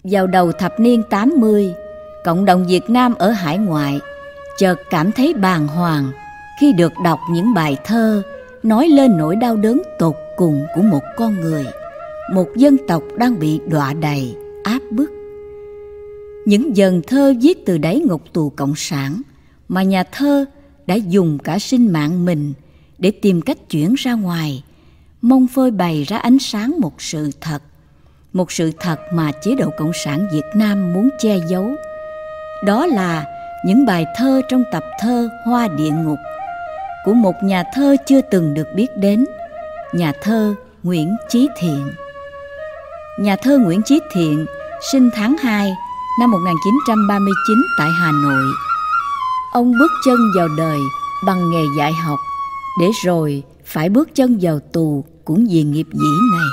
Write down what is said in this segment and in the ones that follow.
Vào đầu thập niên 80, cộng đồng Việt Nam ở hải ngoại chợt cảm thấy bàng hoàng khi được đọc những bài thơ nói lên nỗi đau đớn tột cùng của một con người, một dân tộc đang bị đọa đầy, áp bức. Những dần thơ viết từ đáy ngục tù cộng sản mà nhà thơ đã dùng cả sinh mạng mình để tìm cách chuyển ra ngoài, mong phơi bày ra ánh sáng một sự thật mà chế độ Cộng sản Việt Nam muốn che giấu. Đó là những bài thơ trong tập thơ Hoa Địa Ngục của một nhà thơ chưa từng được biết đến, nhà thơ Nguyễn Chí Thiện. Nhà thơ Nguyễn Chí Thiện sinh tháng 2 năm 1939 tại Hà Nội. Ông bước chân vào đời bằng nghề dạy học, để rồi phải bước chân vào tù cũng vì nghiệp dĩ này.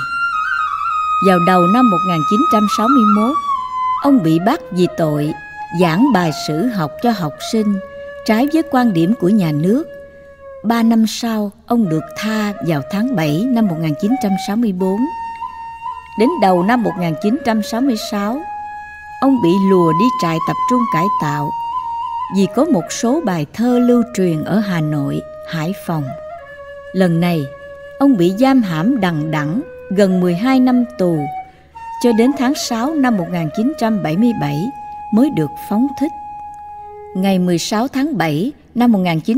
Vào đầu năm 1961, ông bị bắt vì tội giảng bài sử học cho học sinh trái với quan điểm của nhà nước. 3 năm sau, ông được tha vào tháng 7 năm 1964. Đến đầu năm 1966, ông bị lùa đi trại tập trung cải tạo vì có một số bài thơ lưu truyền ở Hà Nội, Hải Phòng. Lần này, ông bị giam hãm đằng đẵng gần 12 năm tù, cho đến tháng 6 năm 1977 mới được phóng thích. Ngày 16 tháng 7 năm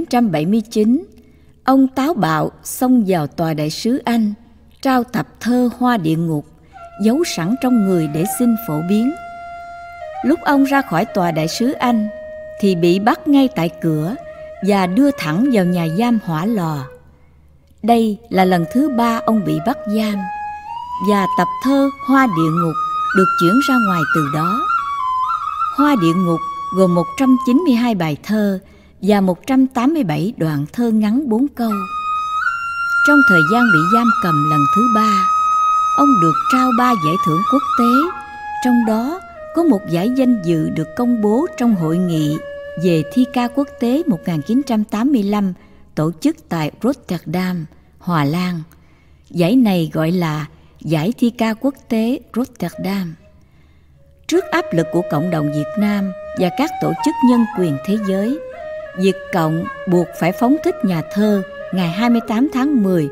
1979, ông táo bạo xông vào tòa đại sứ Anh, trao tập thơ Hoa Địa Ngục, giấu sẵn trong người để xin phổ biến. Lúc ông ra khỏi tòa đại sứ Anh thì bị bắt ngay tại cửa và đưa thẳng vào nhà giam Hỏa Lò. Đây là lần thứ 3 ông bị bắt giam, và tập thơ Hoa Địa Ngục được chuyển ra ngoài từ đó. Hoa Địa Ngục gồm 192 bài thơ và 187 đoạn thơ ngắn 4 câu. Trong thời gian bị giam cầm lần thứ 3, ông được trao 3 giải thưởng quốc tế, trong đó có một giải danh dự được công bố trong hội nghị về thi ca quốc tế 1985 tổ chức tại Rotterdam, Hà Lan. Giải này gọi là Giải thi ca quốc tế Rotterdam. Trước áp lực của cộng đồng Việt Nam và các tổ chức nhân quyền thế giới, Việt Cộng buộc phải phóng thích nhà thơ ngày 28 tháng 10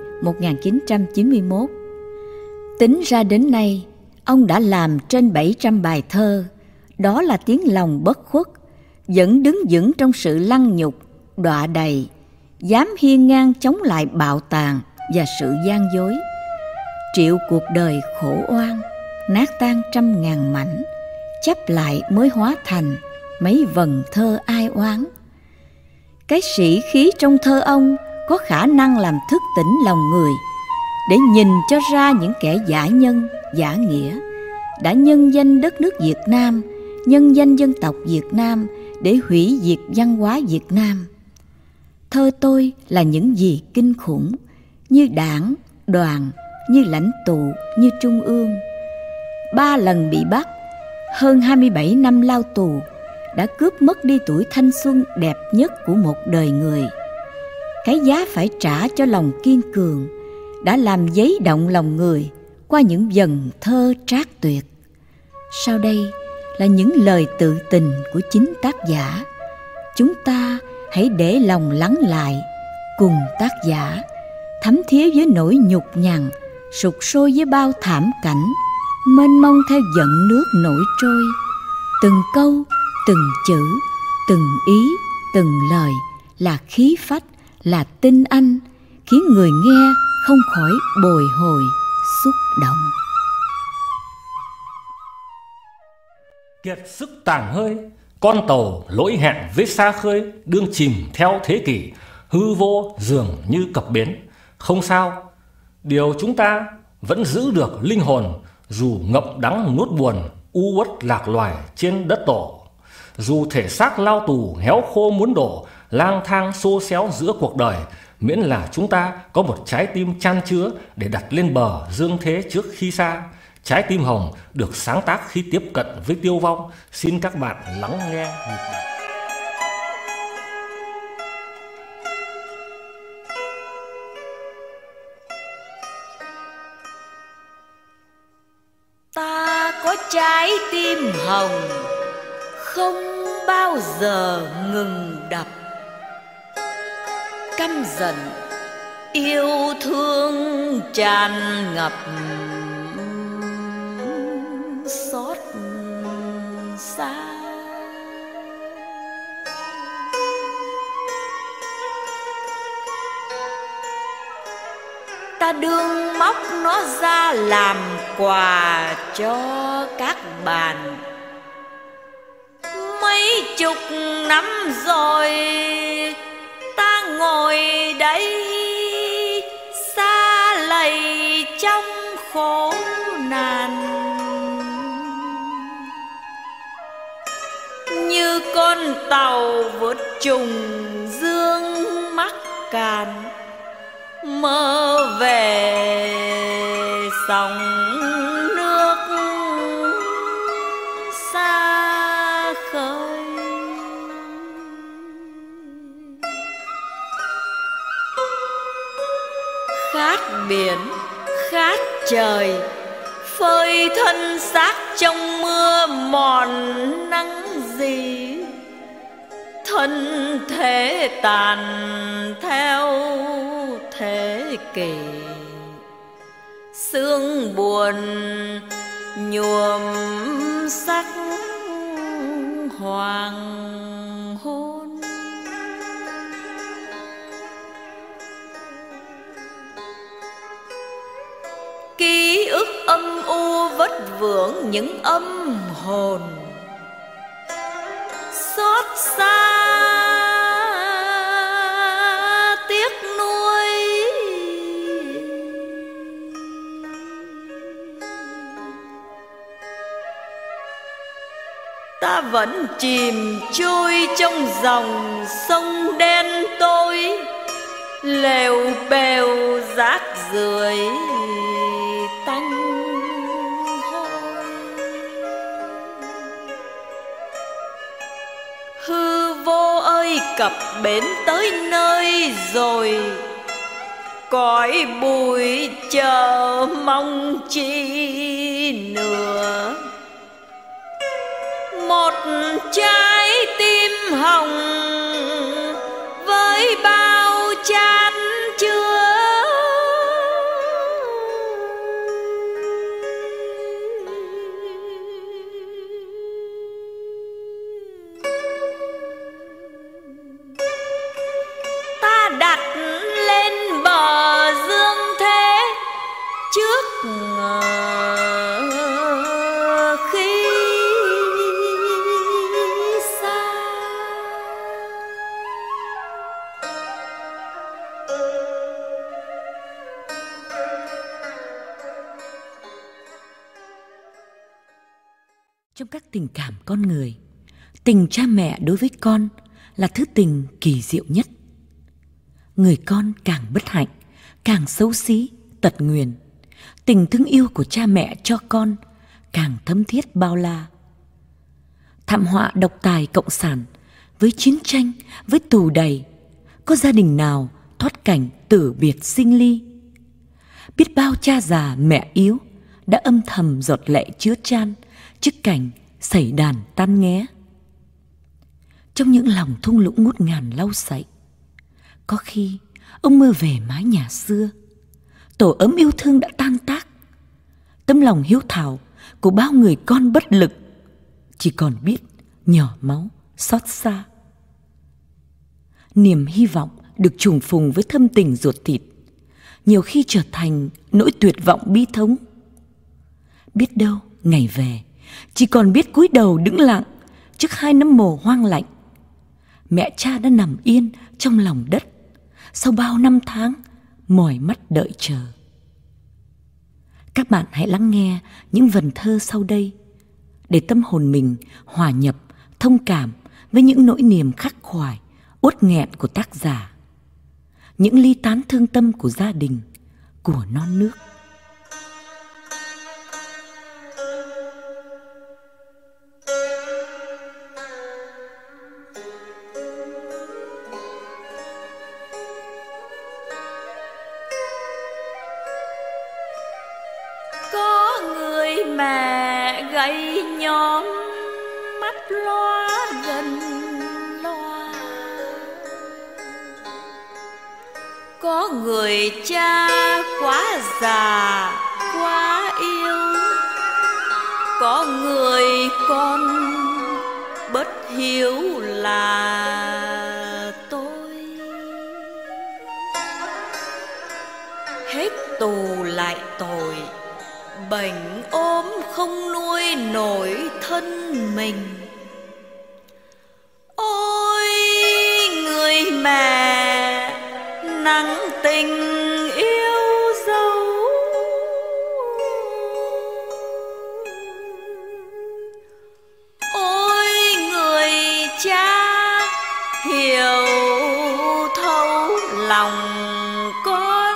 1991. Tính ra đến nay, ông đã làm trên 700 bài thơ. Đó là tiếng lòng bất khuất, vẫn đứng vững trong sự lăng nhục, đọa đầy, dám hiên ngang chống lại bạo tàn và sự gian dối. Triệu cuộc đời khổ oan, nát tan trăm ngàn mảnh, chắp lại mới hóa thành mấy vần thơ ai oán. Cái sĩ khí trong thơ ông có khả năng làm thức tỉnh lòng người, để nhìn cho ra những kẻ giả nhân, giả nghĩa đã nhân danh đất nước Việt Nam, nhân danh dân tộc Việt Nam để hủy diệt văn hóa Việt Nam. Thơ tôi là những gì kinh khủng, như đảng, đoàn, như lãnh tụ, như trung ương. 3 lần bị bắt, hơn 27 năm lao tù đã cướp mất đi tuổi thanh xuân đẹp nhất của một đời người. Cái giá phải trả cho lòng kiên cường đã làm dấy động lòng người qua những dần thơ trác tuyệt. Sau đây là những lời tự tình của chính tác giả. Chúng ta hãy để lòng lắng lại, cùng tác giả thấm thía với nỗi nhục nhằn, sục sôi với bao thảm cảnh, mênh mông theo giận nước nổi trôi. Từng câu, từng chữ, từng ý, từng lời là khí phách, là tinh anh, khiến người nghe không khỏi bồi hồi, xúc động. Kiệt sức tàn hơi, con tàu lỗi hẹn với xa khơi, đương chìm theo thế kỷ, hư vô dường như cập bến. Không sao, điều chúng ta vẫn giữ được linh hồn, dù ngậm đắng nuốt buồn, u uất lạc loài trên đất tổ. Dù thể xác lao tù héo khô muốn đổ, lang thang xô xéo giữa cuộc đời, miễn là chúng ta có một trái tim chan chứa để đặt lên bờ dương thế trước khi xa. Trái tim hồng được sáng tác khi tiếp cận với tiêu vong. Xin các bạn lắng nghe nhịp đập. Ta có trái tim hồng không bao giờ ngừng đập. Căm giận yêu thương tràn ngập, xót xa. Ta đương móc nó ra làm quà cho các bạn. Mấy chục năm rồi ta ngồi đây xa lầy trong khổ nạn, như con tàu vượt trùng dương mắc cạn, mơ về sông nước xa khơi. Khát biển khát trời, phơi thân xác trong mưa mòn nắng gì. Thân thể tàn theo thế kỷ, sương buồn nhuộm sắc hoàng hôn. Ký ức âm u vất vưởng những âm hồn, xót xa tiếc nuối. Ta vẫn chìm trôi trong dòng sông đen tối, lèo bèo rác rưởi tanh hôi. Hư vô ơi cập bến tới nơi rồi, cõi bụi chờ mong chi nữa. Một trái tim hồng với bao chan chứa, ta đặt lên bờ dương thế trước khi xa. Trong các tình cảm con người, tình cha mẹ đối với con là thứ tình kỳ diệu nhất. Người con càng bất hạnh, càng xấu xí, tật nguyền, tình thương yêu của cha mẹ cho con càng thấm thiết bao la. Thảm họa độc tài cộng sản, với chiến tranh, với tù đầy, có gia đình nào thoát cảnh tử biệt sinh ly? Biết bao cha già mẹ yếu đã âm thầm giọt lệ chứa chan trước cảnh sẩy đàn tan nghé. Trong những lòng thung lũng ngút ngàn lau sậy, có khi ông mơ về mái nhà xưa, tổ ấm yêu thương đã tan tác. Tấm lòng hiếu thảo của bao người con bất lực chỉ còn biết nhỏ máu xót xa. Niềm hy vọng được trùng phùng với thâm tình ruột thịt, nhiều khi trở thành nỗi tuyệt vọng bi thống. Biết đâu ngày về chỉ còn biết cúi đầu đứng lặng trước hai nấm mồ hoang lạnh. Mẹ cha đã nằm yên trong lòng đất sau bao năm tháng mỏi mắt đợi chờ. Các bạn hãy lắng nghe những vần thơ sau đây để tâm hồn mình hòa nhập, thông cảm với những nỗi niềm khắc khoải, uất nghẹn của tác giả, những ly tán thương tâm của gia đình, của non nước. Có người mẹ gầy nhom mắt loa gần loa. Có người cha quá già quá yêu, có người con bất hiếu là tôi. Hết tù lại tội, bệnh ốm không nuôi nổi thân mình. Ôi người mẹ nặng tình yêu dấu, ôi người cha hiểu thấu lòng con.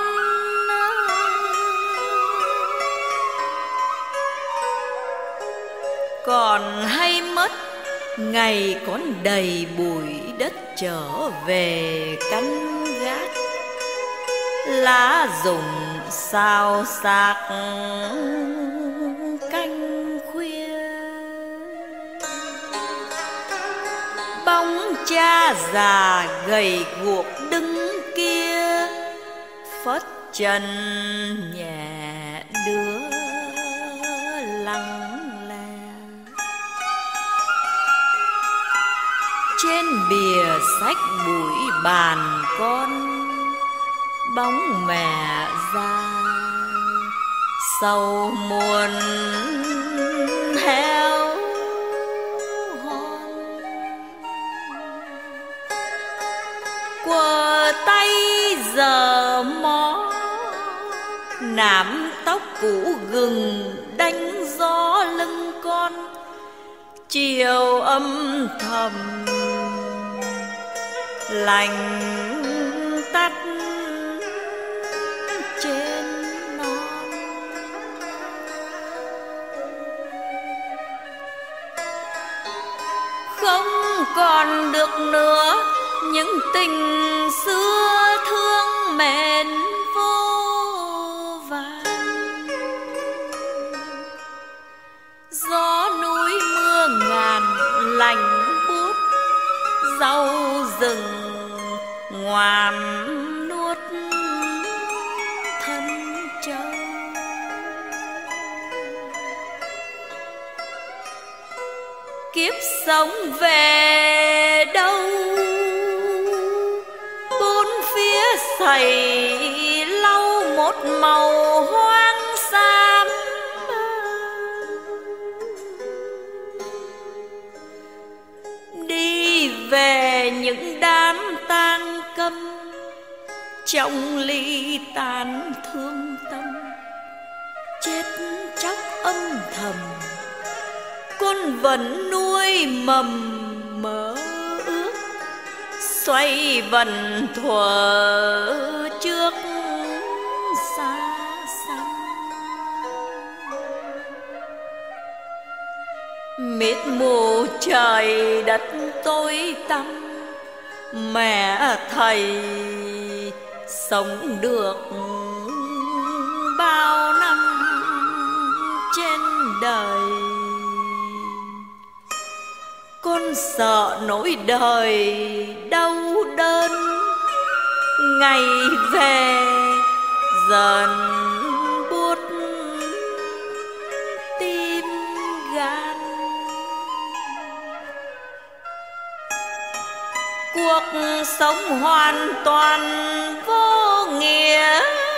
Còn hay mất ngày còn đầy bụi đất trở về canh gác, lá rụng xào xạc canh khuya. Bóng cha già gầy guộc đứng kia, phất chân nhẹ đưa lặng lẽ. Trên bìa sách bụi bàn con, bóng mẹ già sầu muôn heo hon. Quờ tay giờ mó, nạm tóc cũ gừng đánh gió lưng con. Chiều âm thầm lạnh tắt trên non. Không còn được nữa những tình xưa thương mến vô vàn. Gió núi mưa ngàn lạnh buốt, rau rừng ngoàm nuốt thân trâu. Kiếp sống về đâu, bốn phía sầy lau một màu hoang xám. Đi về những đám tang câm, trong ly tàn thương tâm, chết chóc âm thầm. Con vẫn nuôi mầm mơ ước, xoay vần thuở trước xa xăm. Mịt mù trời đất tối tăm, mẹ thầy sống được bao năm trên đời. Con sợ nỗi đời đau đớn, ngày về dần buốt tim gan. Cuộc sống hoàn toàn vô nghĩa,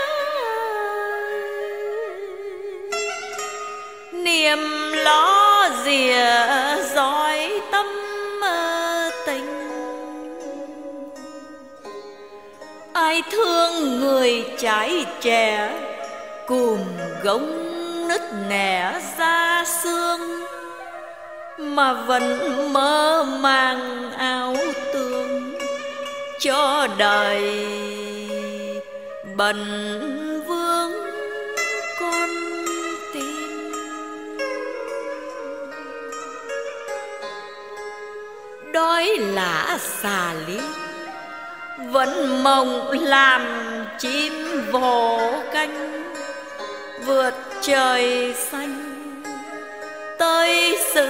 niềm lo rìa dõi tâm tình. Ai thương người trái trẻ, cùm gông nứt nẻ ra xương, mà vẫn mơ màng áo tương cho đời bần vương con tim. Đói lả xà lý vẫn mộng làm chim vỗ cánh, vượt trời xanh tới sự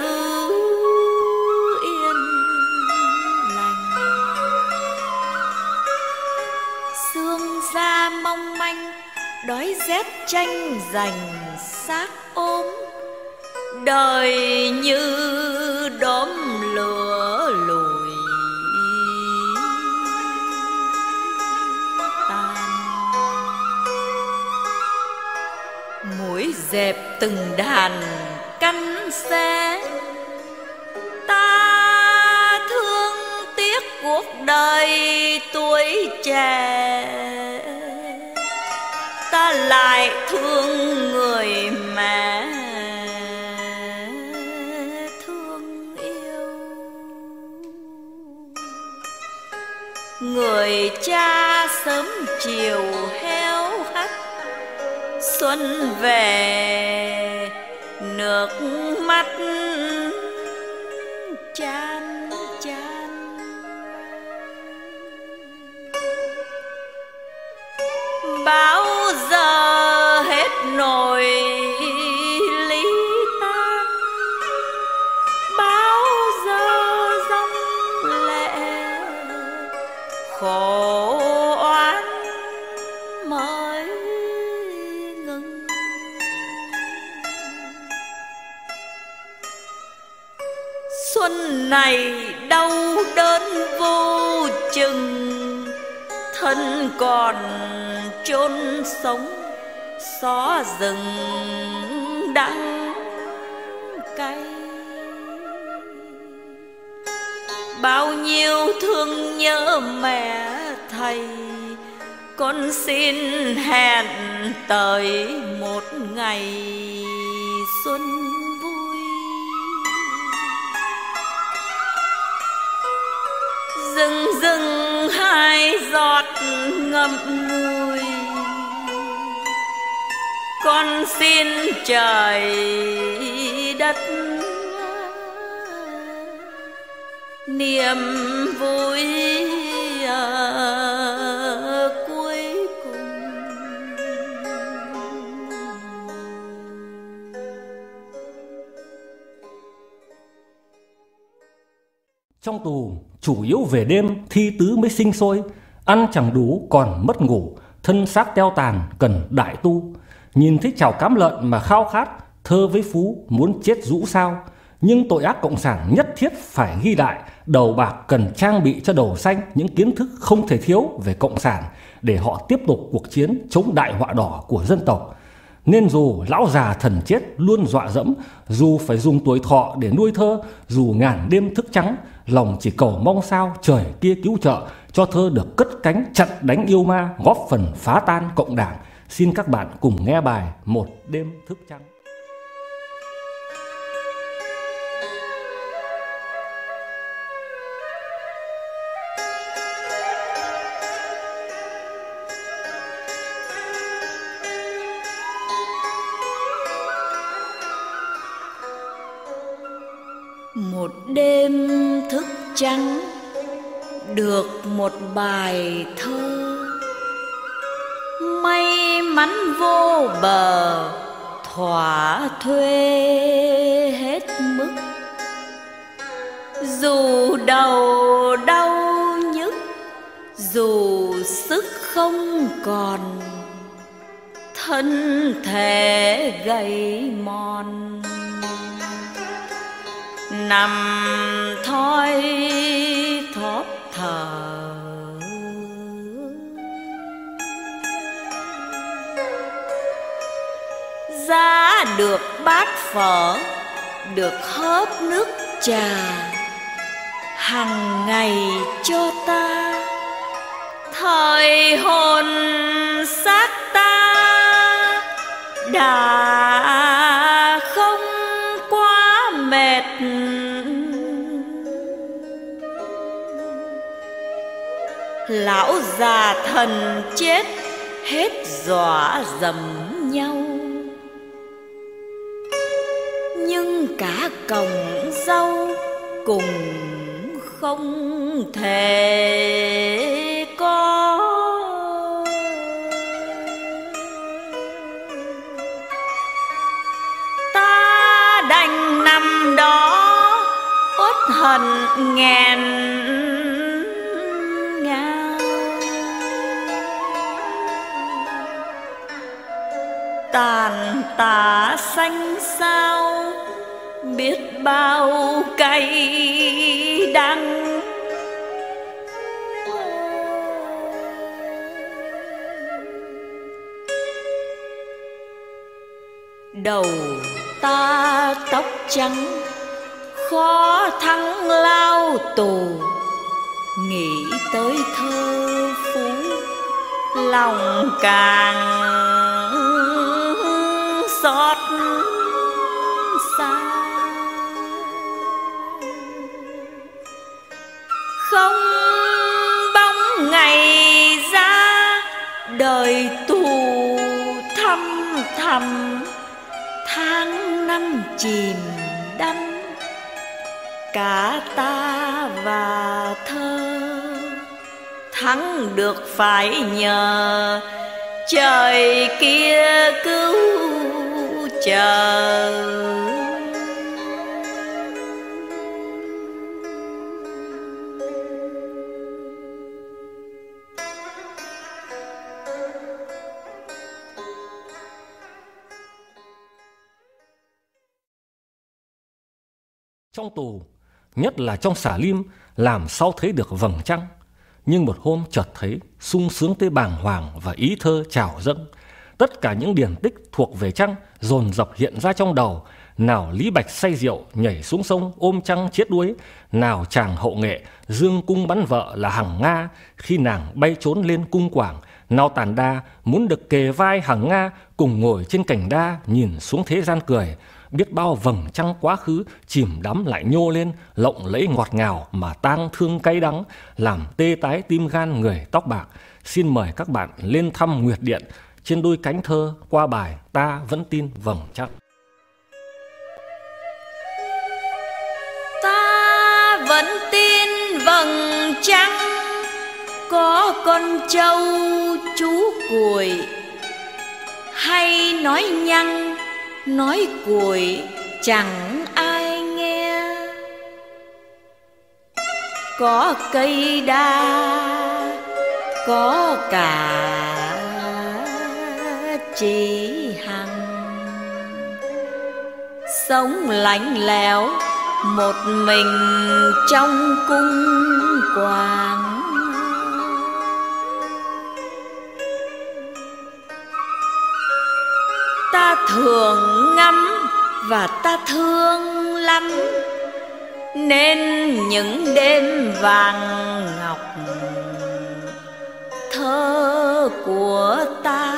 yên lành. Xương da mong manh đói rét tranh giành xác ốm, đời như đốm lửa lùi tan. Mũi dẹp từng đàn cắn xé, ta thương tiếc cuộc đời tuổi trẻ, ta lại thương người mẹ thương yêu. Người cha sớm chiều héo hắt, xuân về nước mắt chan chan. Bao giờ hết nỗi ly tan, bao giờ dòng lệ khổ oán mới ngừng. Xuân này đau đớn vô chừng, thân còn chôn sống xó rừng đắng cay. Bao nhiêu thương nhớ mẹ thầy, con xin hẹn tới một ngày xuân vui. Rừng rừng hai giọt ngậm ngùi, con xin trời đất niềm vui cuối cùng. Trong tù chủ yếu về đêm thi tứ mới sinh sôi, ăn chẳng đủ còn mất ngủ, thân xác teo tàn cần đại tu. Nhìn thấy chảo cám lợn mà khao khát, thơ với Phú muốn chết rũ sao. Nhưng tội ác cộng sản nhất thiết phải ghi lại, đầu bạc cần trang bị cho đầu xanh những kiến thức không thể thiếu về cộng sản để họ tiếp tục cuộc chiến chống đại họa đỏ của dân tộc. Nên dù lão già thần chết luôn dọa dẫm, dù phải dùng tuổi thọ để nuôi thơ, dù ngàn đêm thức trắng, lòng chỉ cầu mong sao trời kia cứu trợ cho thơ được cất cánh chặn đánh yêu ma, góp phần phá tan cộng đảng. Xin các bạn cùng nghe bài Một đêm thức trắng. Một đêm thức trắng được một bài thơ, may mắn vô bờ thỏa thuê hết mức. Dù đầu đau nhức, dù sức không còn, thân thể gầy mòn, nằm thoi thóp thở. Giá được bát phở, được hớp nước trà, hằng ngày cho ta, thời hồn xác ta đã không quá mệt. Lão già thần chết hết dọa dầm nhau, nhưng cả còng rau cùng không thể có. Ta đành năm đó uất hận nghẹn ngào. Tàn tả xanh xao biết bao cay đắng. Đầu ta tóc trắng khó thắng lao tù. Nghĩ tới thơ phú lòng càng xót xa. Không bóng ngày ra đời tù thăm thầm. Tháng năm chìm đắm cả ta và thơ. Thắng được phải nhờ trời kia cứu chờ. Trong tù, nhất là trong xả lim, làm sao thấy được vầng trăng. Nhưng một hôm chợt thấy sung sướng tới bàng hoàng và ý thơ trào dâng. Tất cả những điển tích thuộc về trăng dồn dập hiện ra trong đầu. Nào Lý Bạch say rượu nhảy xuống sông ôm trăng chết đuối. Nào chàng hậu nghệ dương cung bắn vợ là Hằng Nga khi nàng bay trốn lên cung quảng. Nào Tản Đa muốn được kề vai Hằng Nga cùng ngồi trên cành đa nhìn xuống thế gian cười. Biết bao vầng trăng quá khứ chìm đắm lại nhô lên, lộng lẫy ngọt ngào mà tang thương cay đắng, làm tê tái tim gan người tóc bạc. Xin mời các bạn lên thăm Nguyệt Điện trên đôi cánh thơ qua bài Ta Vẫn Tin Vầng Trăng. Ta vẫn tin vầng trăng, có con trâu chú cuội, hay nói nhăng nói cuội chẳng ai nghe. Có cây đa có cả chị Hằng, sống lạnh lẽo một mình trong cung quàng. Ta thường ngắm và ta thương lắm, nên những đêm vàng ngọc thơ của ta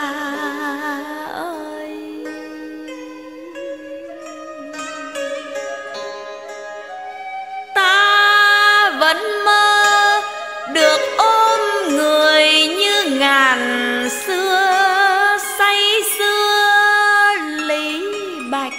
ơi. Ta vẫn mơ được ôm người như ngàn xưa, say xưa Lý Bạch.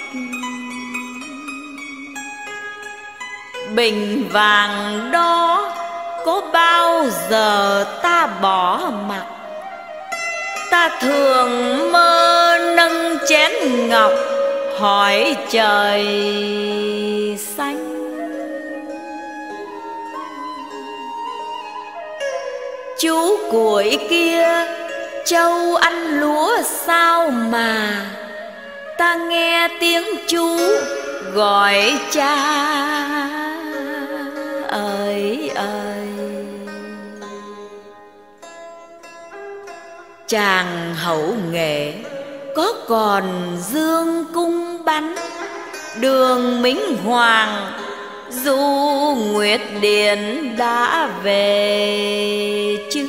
Bình vàng đó có bao giờ ta bỏ mặc. Ta thường mơ nâng chén ngọc hỏi trời xanh. Chú cuội kia châu ăn lúa sao mà ta nghe tiếng chú gọi cha ơi ơi. Chàng hậu nghệ có còn dương cung bắn, đường Minh Hoàng du Nguyệt Điện đã về chưa?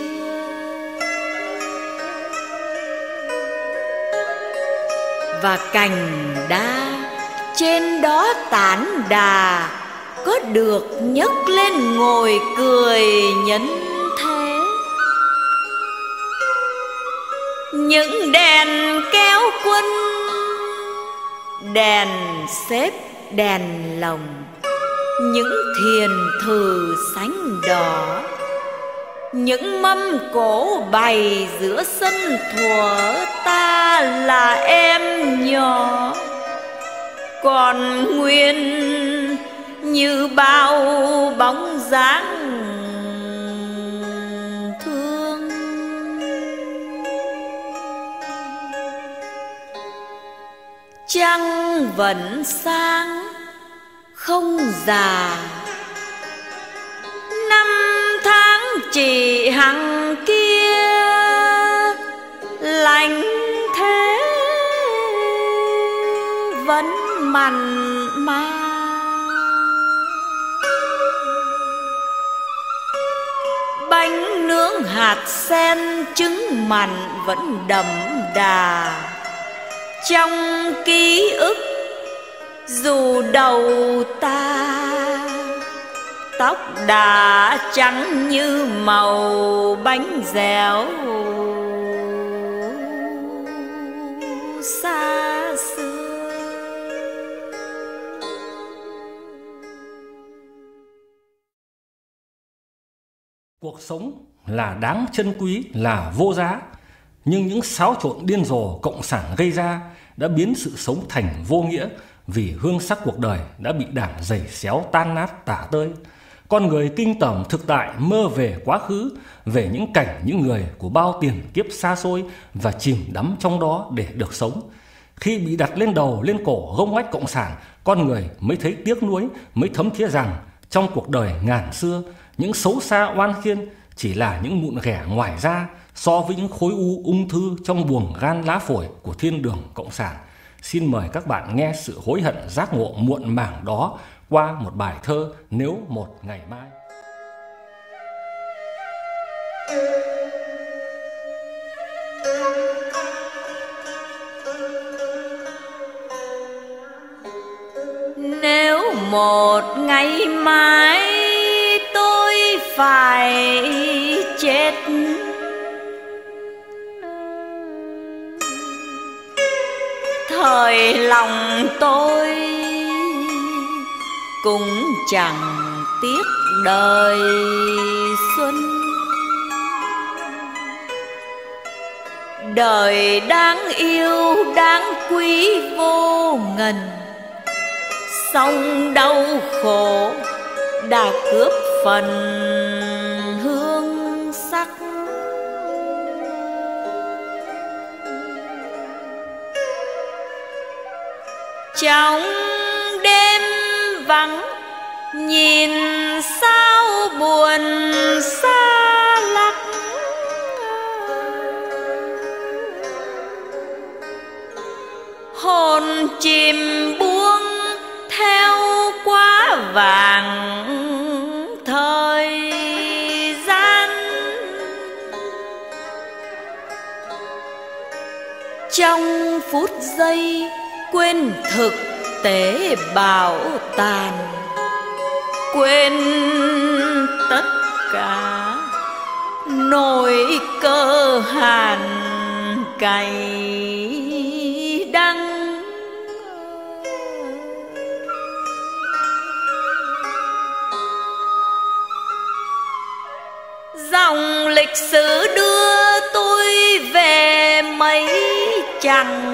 Và cành đa trên đó Tản Đà có được nhấc lên ngồi cười nhấn thế. Những đèn kéo quân, đèn xếp đèn lồng, những thiền thừ sánh đỏ, những mâm cổ bày giữa sân thuở ta là em nhỏ. còn nguyên như bao bóng dáng thương. Trăng vẫn sáng không già, năm tháng chỉ hằng kia lạnh thế vẫn mặn mà. Bánh nướng hạt sen trứng mặn vẫn đậm đà trong ký ức, dù đầu ta tóc đã trắng như màu bánh dẻo xa xưa. Cuộc sống là đáng trân quý, là vô giá, nhưng những xáo trộn điên rồ cộng sản gây ra đã biến sự sống thành vô nghĩa, vì hương sắc cuộc đời đã bị đảng giày xéo tan nát tả tơi. Con người kinh tởm thực tại, mơ về quá khứ, về những cảnh những người của bao tiền kiếp xa xôi và chìm đắm trong đó để được sống. Khi bị đặt lên đầu lên cổ gông ghách cộng sản, con người mới thấy tiếc nuối, mới thấm thía rằng trong cuộc đời ngàn xưa, những xấu xa oan khiên chỉ là những mụn ghẻ ngoài da so với những khối u ung thư trong buồng gan lá phổi của thiên đường cộng sản. Xin mời các bạn nghe sự hối hận giác ngộ muộn màng đó qua một bài thơ Nếu Một Ngày Mai. Nếu một ngày mai tôi phải chết, thời lòng tôi cũng chẳng tiếc đời xuân. Đời đáng yêu đáng quý vô ngần, song đau khổ đã cướp phần hương sắc. Trong đêm vắng nhìn sao buồn xa lắc, hồn chìm buông theo quá vàng thời gian. Trong phút giây quên thực tế bảo tàn, quên tất cả nỗi cơ hàn cay đắng. Dòng lịch sử đưa tôi về mấy chặng,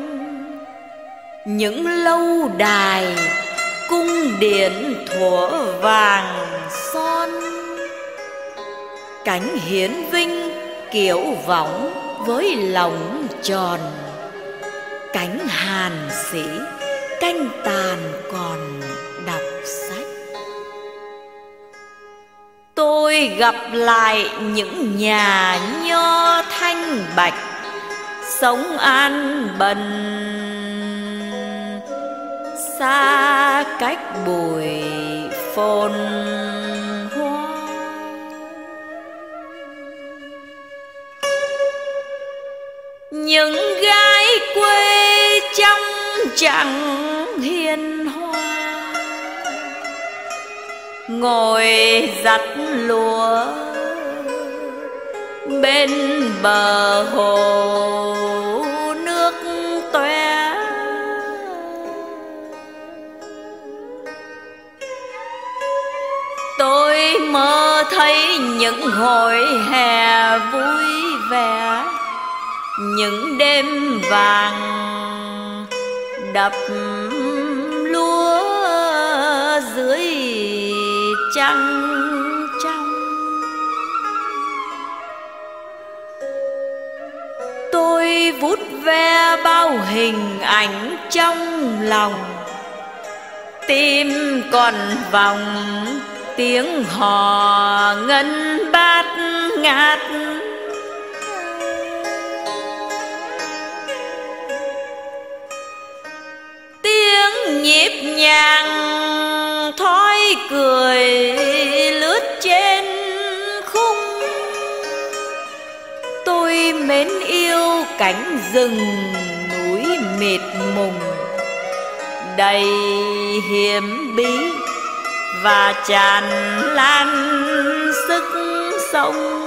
những lâu đài cung điện thuở vàng son, cánh hiến vinh kiểu võng với lòng tròn, cánh hàn sĩ canh tàn còn đọc sách. Tôi gặp lại những nhà nho thanh bạch, sống an bần xa cách bụi phồn hoa. Những gái quê trong chẳng hiền hoa, ngồi giặt lúa bên bờ hồ nước toe. Tôi mơ thấy những hồi hè vui vẻ, những đêm vàng đập dưới trăng trong. Tôi vút ve bao hình ảnh trong lòng, tim còn vòng tiếng hò ngân bát ngát. Tiếng nhịp nhàng thói cười lướt trên khung. Tôi mến yêu cánh rừng núi mịt mùng, đầy hiểm bí và tràn lan sức sống.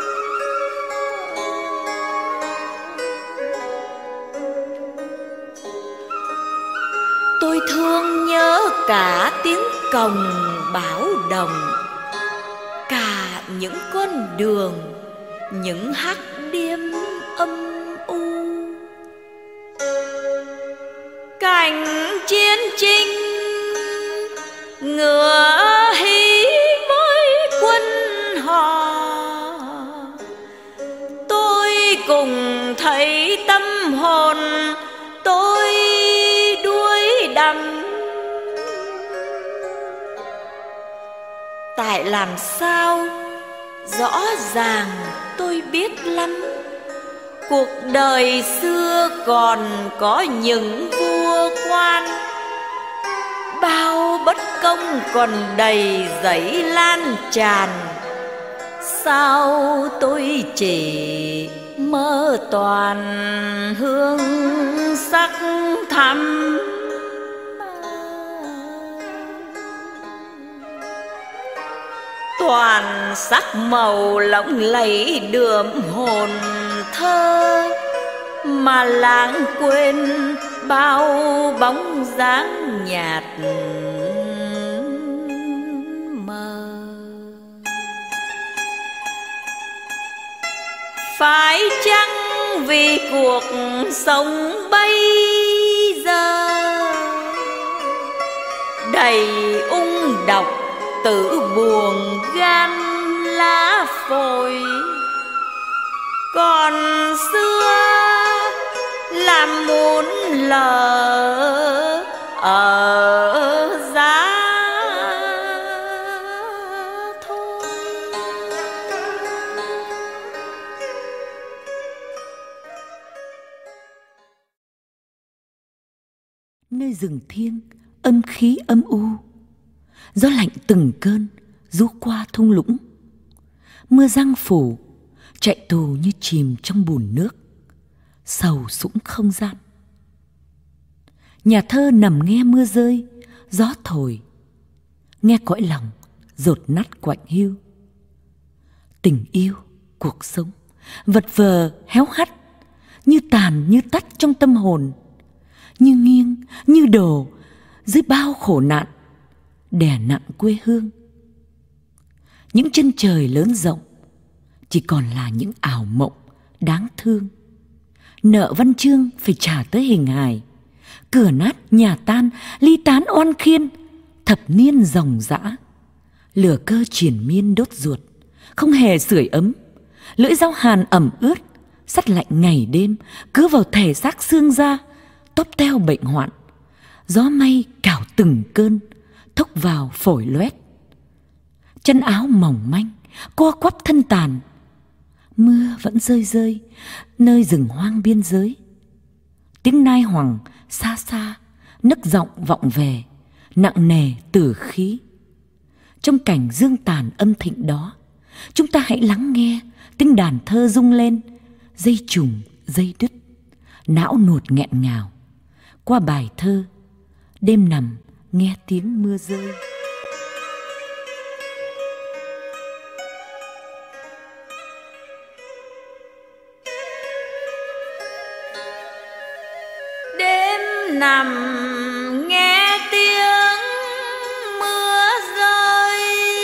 Tôi thương nhớ cả tiếng cồng báo động, cả những con đường, những hắc điếm âm u. Cảnh chiến tranh ngựa hí với quân hò, tôi cùng thấy tâm hồn tôi đuối đắm. Tại làm sao rõ ràng tôi biết lắm, cuộc đời xưa còn có những vua quan, bao bất công còn đầy dẫy lan tràn. Sao tôi chỉ mơ toàn hương sắc thắm, toàn sắc màu lộng lẫy đượm hồn thơ, mà lãng quên bao bóng dáng nhạt mờ. Phải chăng vì cuộc sống bây giờ đầy ung độc tự buồn gan lá phổi, còn xưa làm muốn lờ ở giá thôi. Nơi rừng thiêng âm khí âm u, gió lạnh từng cơn rú qua thung lũng. Mưa giăng phủ chạy tù như chìm trong bùn nước, sầu sũng không gian. Nhà thơ nằm nghe mưa rơi, gió thổi, nghe cõi lòng dột nát quạnh hiu. Tình yêu, cuộc sống, vật vờ héo hắt, như tàn như tắt trong tâm hồn, như nghiêng, như đổ dưới bao khổ nạn, đè nặng quê hương. Những chân trời lớn rộng chỉ còn là những ảo mộng đáng thương. Nợ văn chương phải trả tới hình hài, cửa nát nhà tan, ly tán oan khiên, thập niên ròng rã. Lửa cơ triền miên đốt ruột, không hề sưởi ấm. Lưỡi dao hàn ẩm ướt, sắt lạnh ngày đêm cứ vào thể xác xương da, tóp teo bệnh hoạn. Gió may cào từng cơn, thốc vào phổi loét. Chân áo mỏng manh, co quắp thân tàn. Mưa vẫn rơi rơi nơi rừng hoang biên giới. Tiếng nai hoằng xa xa nấc giọng vọng về, nặng nề tử khí. Trong cảnh dương tàn âm thịnh đó, chúng ta hãy lắng nghe tiếng đàn thơ rung lên, dây trùng dây đứt, não nuột nghẹn ngào. Qua bài thơ Đêm nằm nghe tiếng mưa rơi. Đêm nằm nghe tiếng mưa rơi,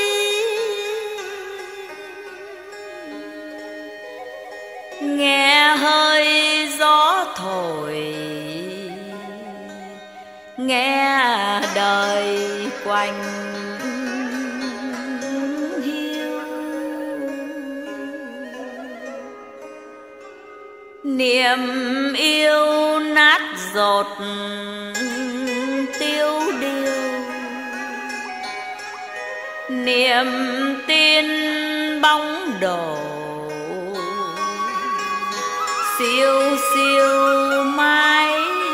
nghe hơi gió thổi, nghe đời qua vành hiu. Niềm yêu nát dột tiêu điều, niềm tin bóng đổ siêu siêu mái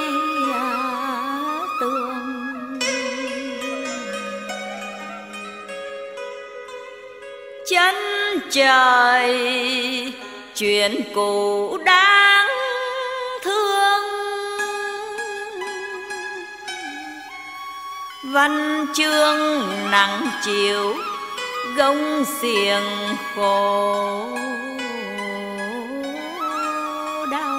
tường. Chân trời chuyện cũ đáng thương, văn chương nắng chiều gông xiềng khổ đau.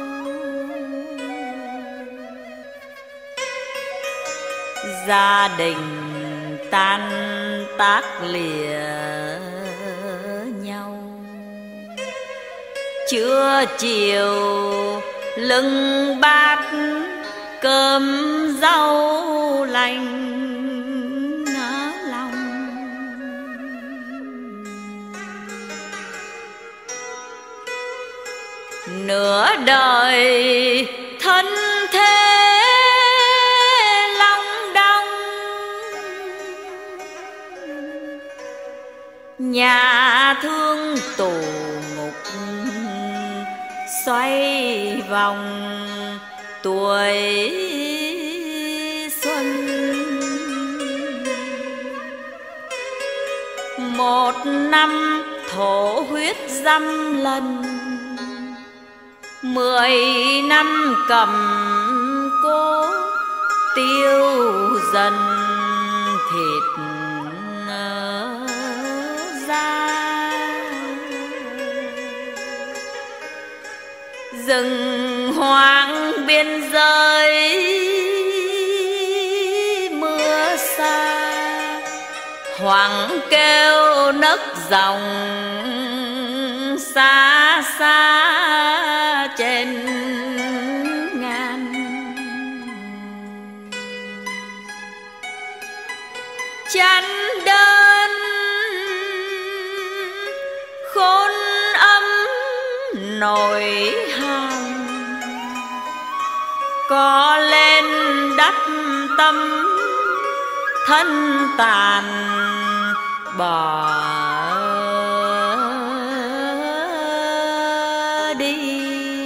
Gia đình tan tác lìa nhau, trưa chiều lưng bát cơm rau lành ngỡ lòng. Nửa đời thân thế long đong, nhà thương tù ngục xoay vòng tuổi xuân. Một năm thổ huyết dăm lần, 10 năm cầm cố tiêu dần thịt da. Rừng hoang biên giới mưa xa, hoang kêu nấc dòng xa xa trên ngàn. Chán đơn khôn ấm nổi hàn, có lên đắp tâm thân tàn bỏ đi.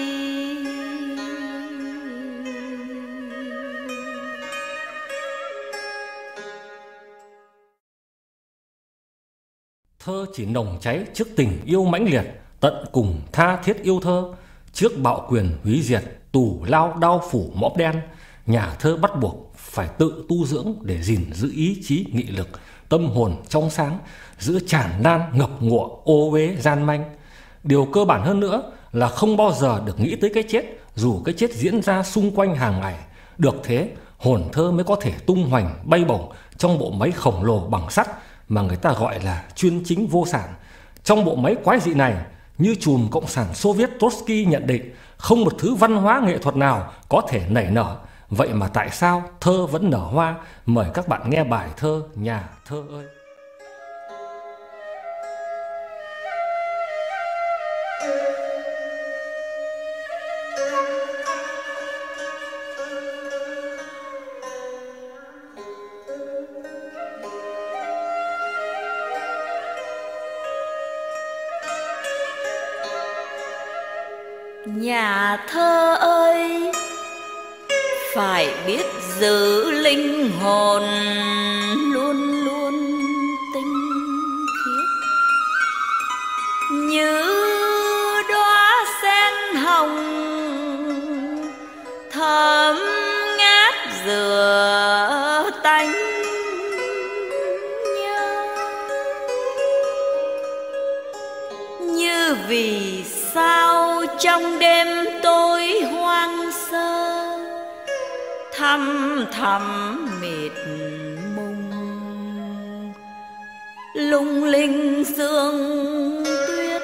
Thơ chỉ nồng cháy trước tình yêu mãnh liệt, tận cùng tha thiết yêu thơ. Trước bạo quyền hủy diệt, tù lao đao phủ mõm đen, nhà thơ bắt buộc phải tự tu dưỡng để gìn giữ ý chí nghị lực, tâm hồn trong sáng giữa tràn lan ngập ngụa ô uế gian manh. Điều cơ bản hơn nữa là không bao giờ được nghĩ tới cái chết, dù cái chết diễn ra xung quanh hàng ngày. Được thế, hồn thơ mới có thể tung hoành bay bổng trong bộ máy khổng lồ bằng sắt mà người ta gọi là chuyên chính vô sản. Trong bộ máy quái dị này, như chùm cộng sản Xô Viết Trotsky nhận định, không một thứ văn hóa nghệ thuật nào có thể nảy nở. Vậy mà tại sao thơ vẫn nở hoa? Mời các bạn nghe bài thơ Nhà thơ ơi. Nhà thơ ơi, phải biết giữ linh hồn luôn luôn tinh khiết, như đóa sen hồng thơm ngát dừa tanh nhớ. Như vì sao trong đêm tối hoang sơ, thăm thẳm mịt mùng, lung linh sương tuyết.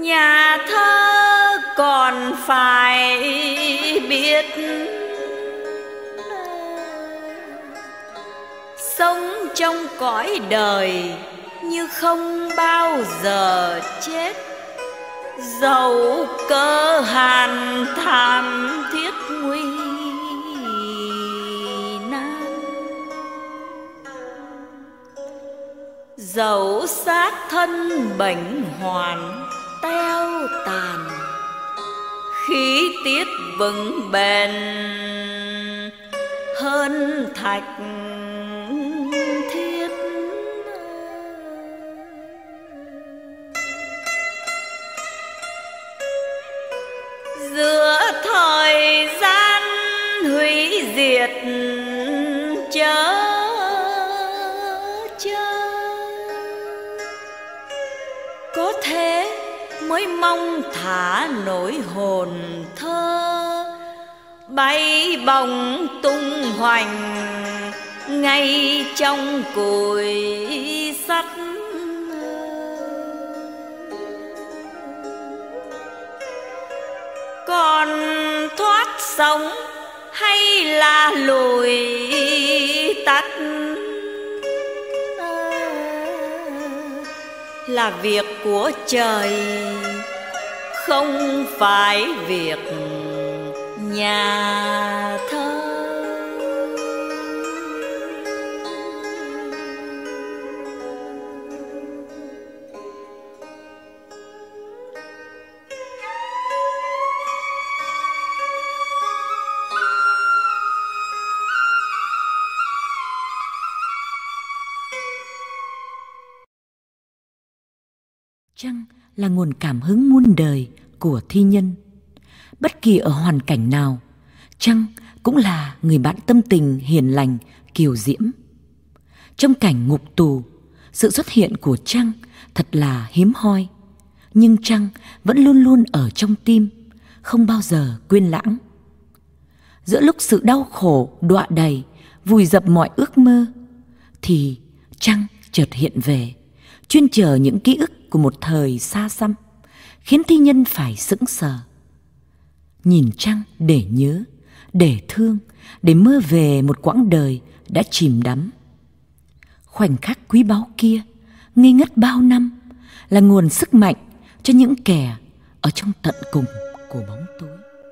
Nhà thơ còn phải biết sống trong cõi đời như không bao giờ chết, dẫu cơ hàn thảm thiết nguy nan, dẫu xác thân bệnh hoạn teo tàn, khí tiết vững bền hơn thạch thiết. Giữa thời gian hủy diệt chớ có thế mới mong thả nỗi hồn thơ bay bồng tung hoành ngay trong cùi sắt. Còn thoát sống hay là lùi tắt là việc của trời, không phải việc nhà thơ. Trăng là nguồn cảm hứng muôn đời của thi nhân. Bất kỳ ở hoàn cảnh nào, trăng cũng là người bạn tâm tình hiền lành, kiều diễm. Trong cảnh ngục tù, sự xuất hiện của trăng thật là hiếm hoi, nhưng trăng vẫn luôn luôn ở trong tim, không bao giờ quên lãng. Giữa lúc sự đau khổ đọa đầy vùi dập mọi ước mơ, thì trăng chợt hiện về, chuyên chờ những ký ức của một thời xa xăm, khiến thi nhân phải sững sờ. Nhìn trăng để nhớ, để thương, để mơ về một quãng đời đã chìm đắm. Khoảnh khắc quý báu kia, ngây ngất bao năm, là nguồn sức mạnh cho những kẻ ở trong tận cùng của bóng tối.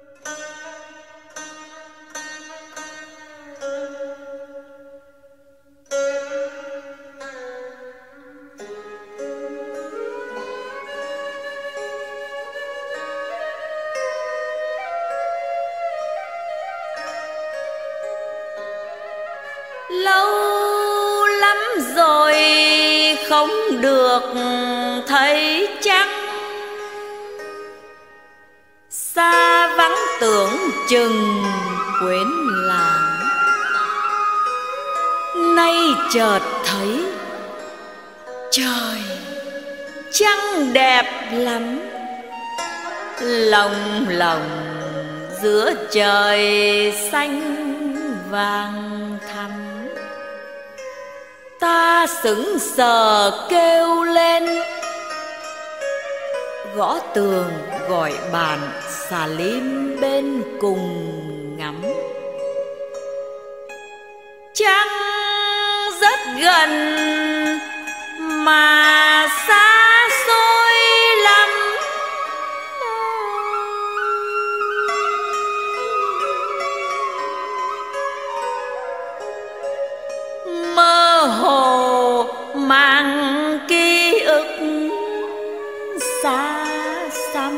Lâu lắm rồi không được thấy trăng, xa vắng tưởng chừng quên làng. Nay chợt thấy trời trăng đẹp lắm, lòng lòng giữa trời xanh vàng thẳm. Ta sững sờ kêu lên, gõ tường gọi bạn xà lim bên cùng ngắm. Trăng rất gần mà xa xôi lắm, mơ hồ mang ký ức xa xăm.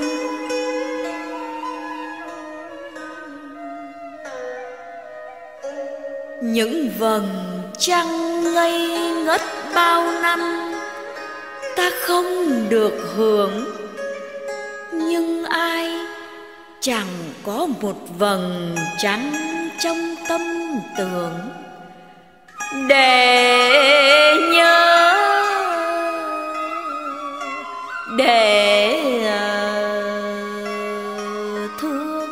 Những vầng trăng ngây ngất bao năm ta không được hưởng, nhưng ai chẳng có một vầng trắng trong tâm tưởng để nhớ, để thương.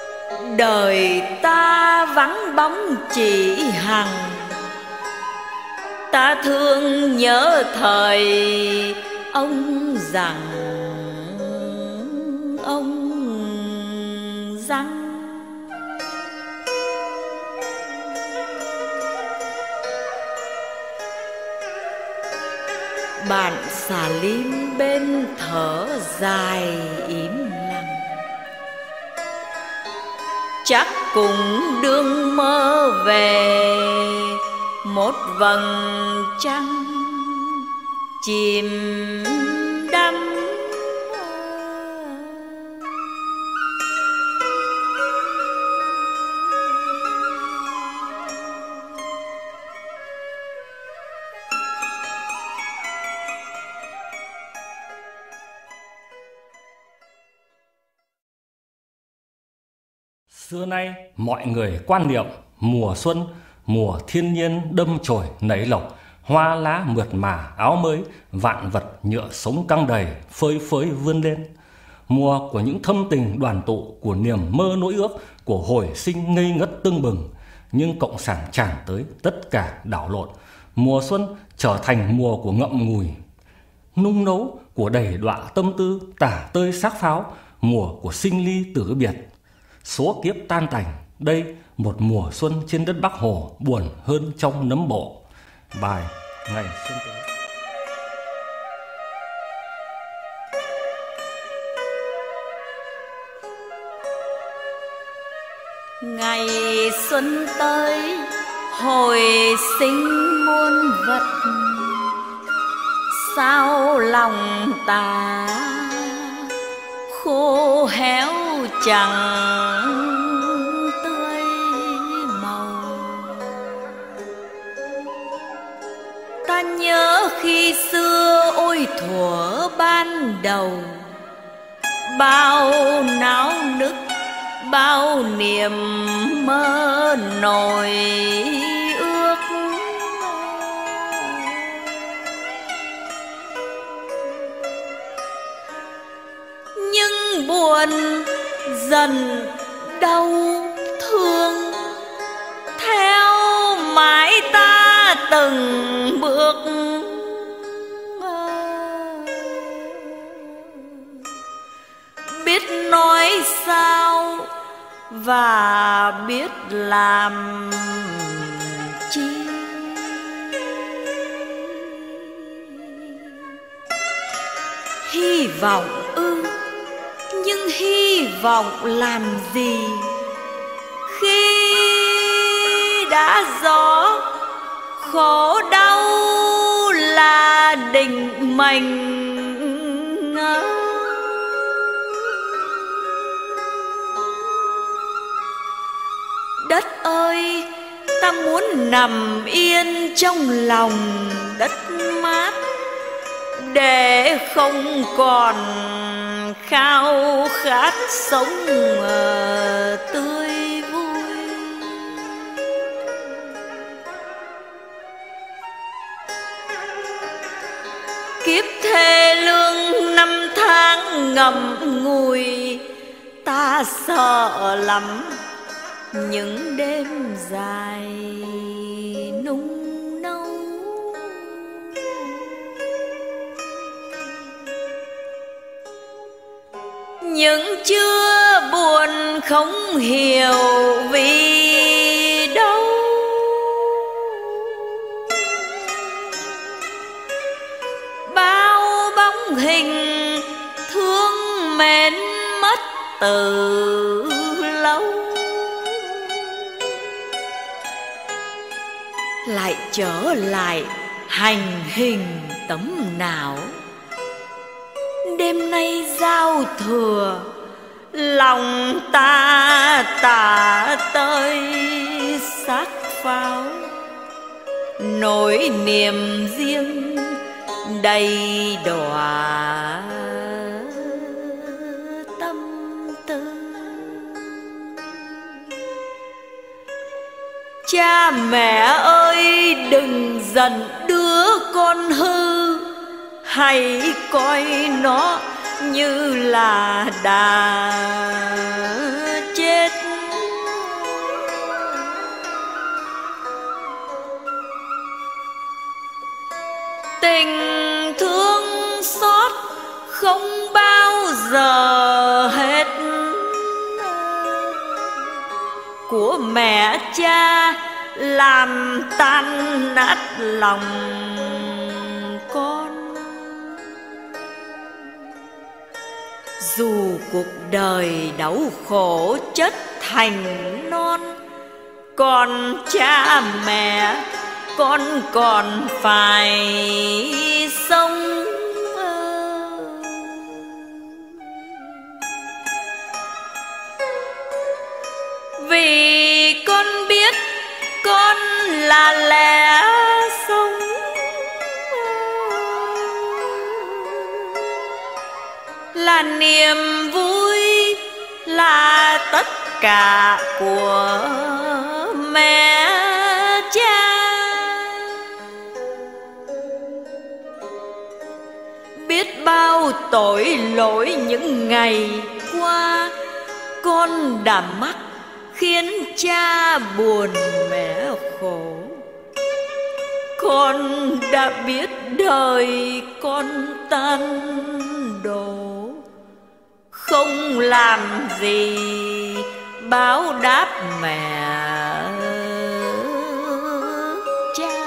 Đời ta vắng bóng chỉ hằng, ta thương nhớ thời ông rằng bạn xà lim bên thở dài im lặng, chắc cũng đương mơ về một vầng trăng chìm đắm. Xưa nay mọi người quan niệm mùa xuân, mùa thiên nhiên đâm chồi nảy lộc, hoa lá mượt mà áo mới, vạn vật nhựa sống căng đầy, phơi phới vươn lên. Mùa của những thâm tình đoàn tụ, của niềm mơ nỗi ước, của hồi sinh ngây ngất tưng bừng. Nhưng cộng sản tràn tới, tất cả đảo lộn. Mùa xuân trở thành mùa của ngậm ngùi, nung nấu, của đầy đọa tâm tư, tả tơi xác pháo, mùa của sinh ly tử biệt. Số kiếp tan tành, đây một mùa xuân trên đất Bắc Hồ buồn hơn trong nấm bộ. Bài Ngày Xuân Tới. Ngày xuân tới hồi sinh muôn vật, sao lòng ta khô héo chẳng tươi màu. Ta nhớ khi xưa ôi thuở ban đầu, bao náo nức, bao niềm mơ nổi ước. Nhưng buồn dần đau thương theo mãi ta từng bước. Biết nói sao và biết làm chi. Hy vọng ư? Nhưng hy vọng làm gì khi đã rõ khổ đau là định mệnh. Đất ơi, ta muốn nằm yên trong lòng đất mát, để không còn khao khát sống tươi vui. Kiếp thê lương năm tháng ngậm ngùi, ta sợ lắm những đêm dài nung nấu. Những chưa buồn không hiểu vì đâu, bao bóng hình thương mến mất từ lâu. Lại trở lại hành hình tấm não, đêm nay giao thừa lòng ta tả tơi xác pháo. Nỗi niềm riêng đầy đọa tâm tư. Cha mẹ ơi, đừng giận đứa con hư, hãy coi nó như là đã chết. không bao giờ hết. Của mẹ cha làm tan nát lòng con. Dù cuộc đời đau khổ chất thành non, còn cha mẹ con còn phải sống. Vì con biết con là lẽ sống, là niềm vui, là tất cả của mẹ cha. Biết bao tội lỗi những ngày qua, con đã mắc khiến cha buồn mẹ khổ. Con đã biết đời con tan đổ, không làm gì báo đáp mẹ cha.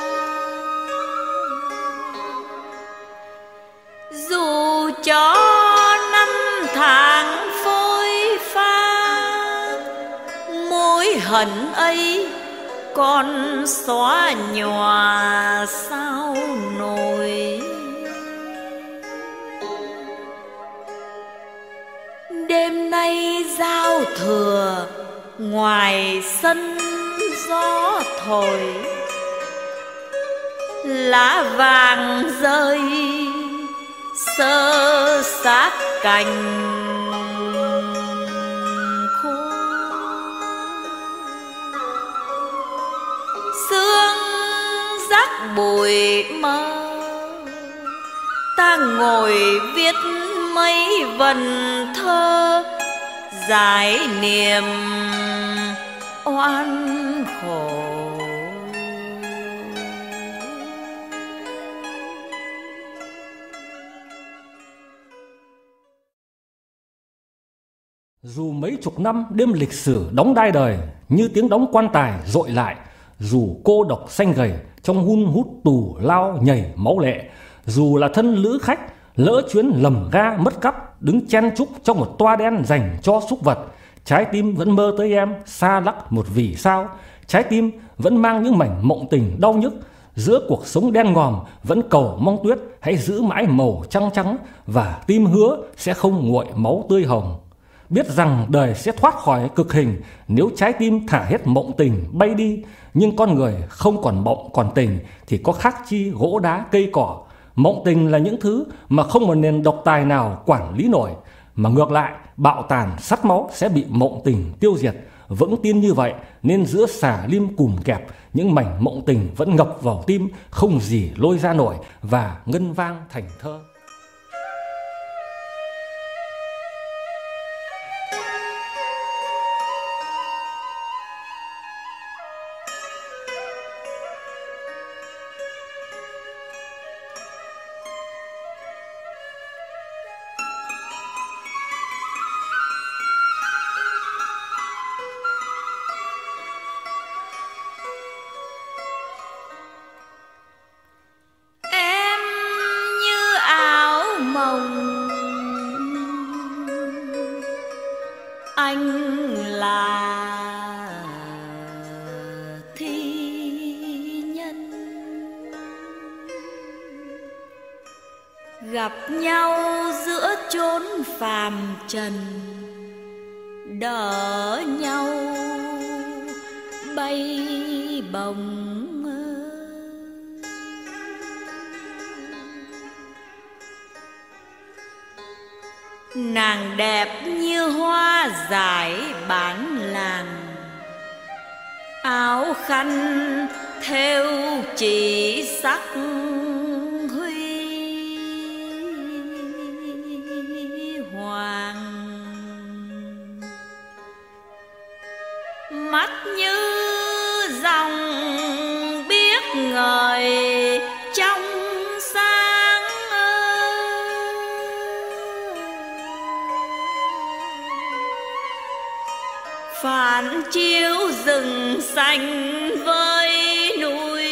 Dù cho năm tháng phôi pha, mối hận ấy con xóa nhòa sao nổi. Đêm nay giao thừa, ngoài sân gió thổi, lá vàng rơi sơ xác cành khô. Sương rắc bụi mơ, ta ngồi viết mấy vần thơ giải niềm oan khổ. Dù mấy chục năm đêm lịch sử đóng đai đời như tiếng đóng quan tài dội lại, dù cô độc xanh gầy trong hun hút tù lao nhảy máu lệ, dù là thân lữ khách lỡ chuyến lầm ga mất cắp đứng chen chúc trong một toa đen dành cho súc vật, trái tim vẫn mơ tới em xa lắc một vì sao. Trái tim vẫn mang những mảnh mộng tình đau nhức, giữa cuộc sống đen ngòm vẫn cầu mong tuyết hãy giữ mãi màu trắng trắng, và tim hứa sẽ không nguội máu tươi hồng. Biết rằng đời sẽ thoát khỏi cực hình nếu trái tim thả hết mộng tình bay đi, nhưng con người không còn mộng còn tình thì có khác chi gỗ đá cây cỏ. Mộng tình là những thứ mà không một nền độc tài nào quản lý nổi, mà ngược lại bạo tàn sắt máu sẽ bị mộng tình tiêu diệt. Vững tin như vậy nên giữa xà lim cùm kẹp, những mảnh mộng tình vẫn ngập vào tim không gì lôi ra nổi và ngân vang thành thơ. Anh là thi nhân, gặp nhau giữa chốn phàm trần, đỡ nhau bay bồng. Nàng đẹp như hoa dải bản làng, áo khăn thêu chỉ sắc huy hoàng, mắt như dòng biếc ngời trong sáng. phản chiếu rừng xanh với núi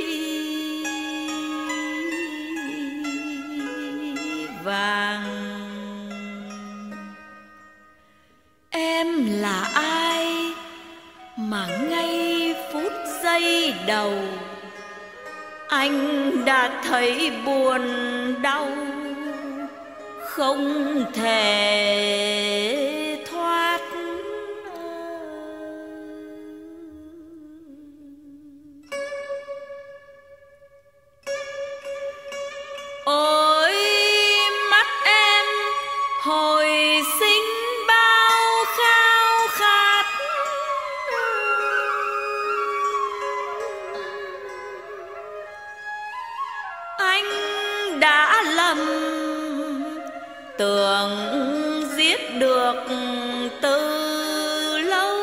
vàng. Em là ai mà ngay phút giây đầu anh đã thấy buồn đau, không thể thoát. Ôi mắt em hồi sinh bao khao khát, anh đã lầm tưởng giết được từ lâu.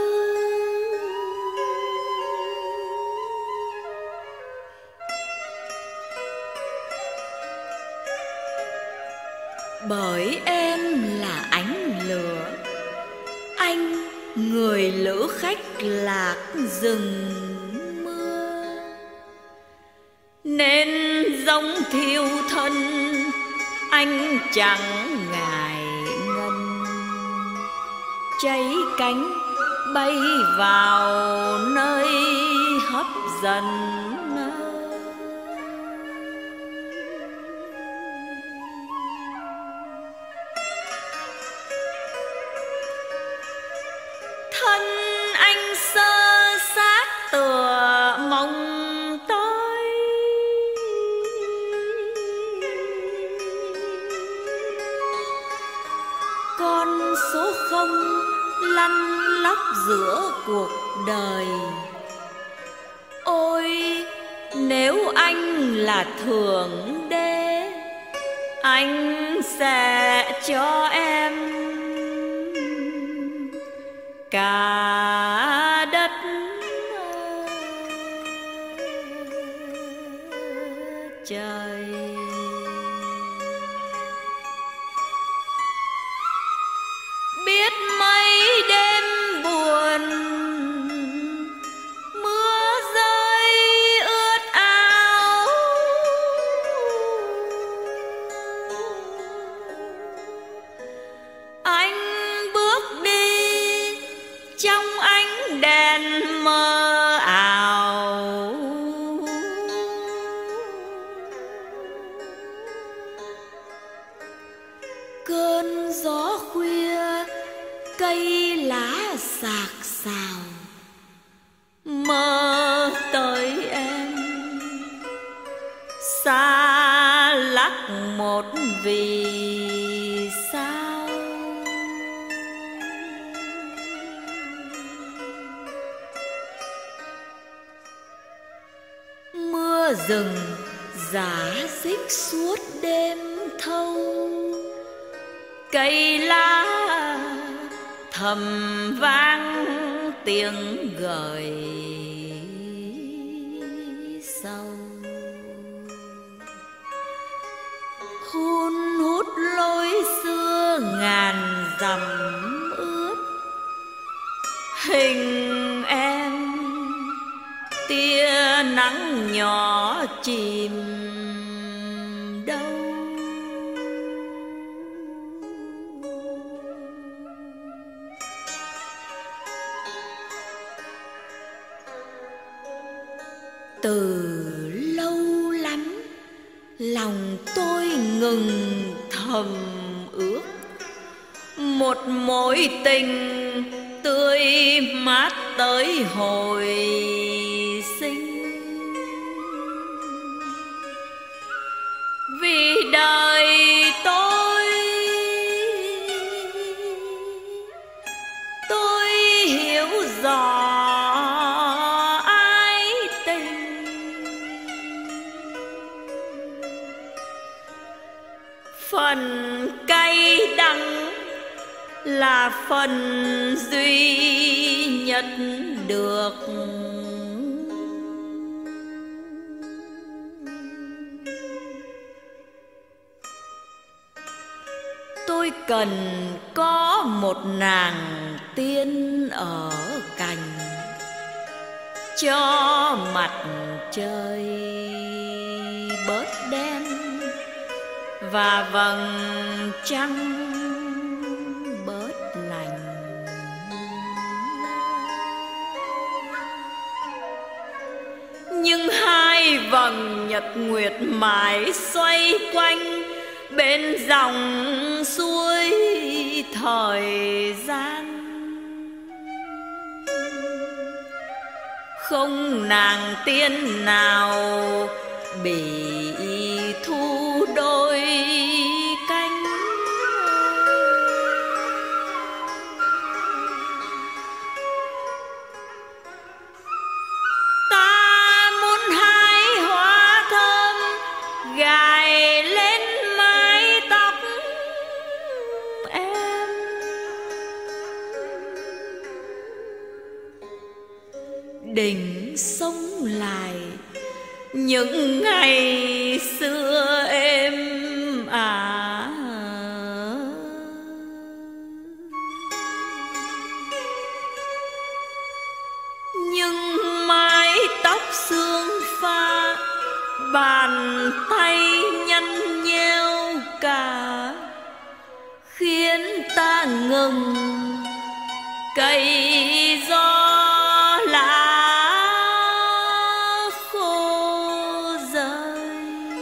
Bởi em là ánh lửa, anh người lữ khách lạc rừng mưa, nên giống thiêu thân anh chẳng ngại ngần cháy cánh bay vào nơi hấp dẫn. Thân anh sơ xác tựa mộng tối, con số không lăn lóc giữa cuộc đời. Ôi nếu anh là thượng đế, anh sẽ cho em cả đất trời. Biết mấy đêm buồn mưa rơi ướt áo, anh bước đi trong ánh đèn mơ ảo. Cơn gió khuya cây lá xạc xào, mơ tới em xa lắc một vì sao. Mưa rừng rả rích suốt đêm thâu, cây lá thầm vang tiếng gợi sâu. Hun hút lối xưa ngàn dặm ướt, hình em tia nắng nhỏ chìm đâu. Từ lâu lắm lòng tôi ngừng thầm ước một mối tình tươi mát tới hồi sinh. Vì đời tôi hiểu rõ ái tình, phần cay đắng là phần duy nhất được tôi cần có một nàng tiên ở cạnh, cho mặt trời bớt đen và vầng trăng bớt lạnh. Nhưng hai vầng nhật nguyệt mãi xoay quanh bên dòng suối thời gian. Không nàng tiên nào bị thu đôi cánh. Ta muốn hái hoa thơm gài lên mái tóc em, định sống lại những ngày xưa em à. Nhưng mái tóc sương pha, bàn tay nhăn nheo cả, khiến ta ngừng cây gió lá khô rơi.